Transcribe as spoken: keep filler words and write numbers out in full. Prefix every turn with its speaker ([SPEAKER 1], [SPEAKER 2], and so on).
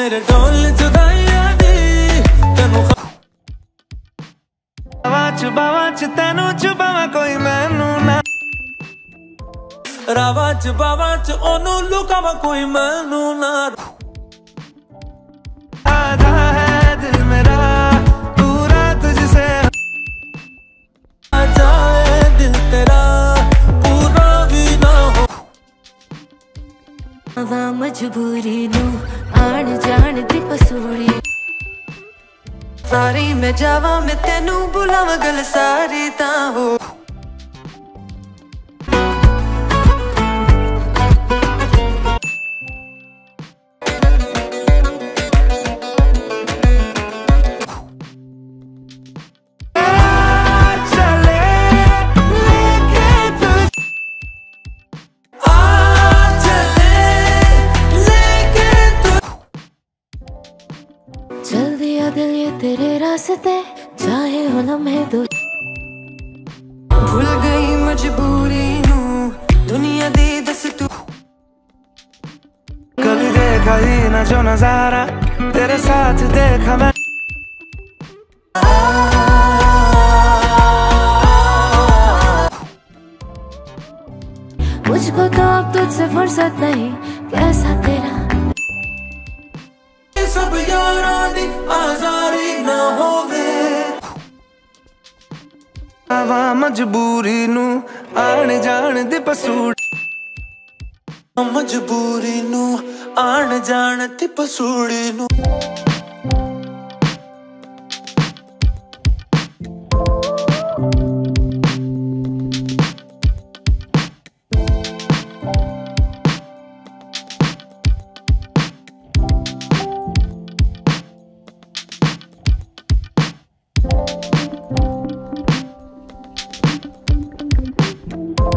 [SPEAKER 1] मेरे ढोल जुदाइयां दी तेनू बावा च बावा च तेनू छुपावा कोई मैनू ना रावा च बावा च ओनू लुकावा कोई मैनू ना आधा है दिल मेरा पूरा तुझसे आ जाए दिल तेरा पूरा भी ना हो
[SPEAKER 2] हवा मजबूरी नू आन जान दी पसूड़ी सारी मैं जावा मैं तेनू बुलावा गल सारी ता हो चल दिया दिल ये तेरे रास्ते चाहे हो लम्हे दो भूल गई मजबूरी नू दुनिया दी दस तू
[SPEAKER 1] कभी देखा ही ना जो नजारा तेरे साथ देखा मैं
[SPEAKER 2] मुझको तो अब तुझसे फुर्सत नहीं कैसा तेरा
[SPEAKER 1] सब यारां दी आजारी ना होवे आवा मजबूरी नू आन जान दी पसूड़ी मजबूरी नू आन जान दी पसूड़ी नू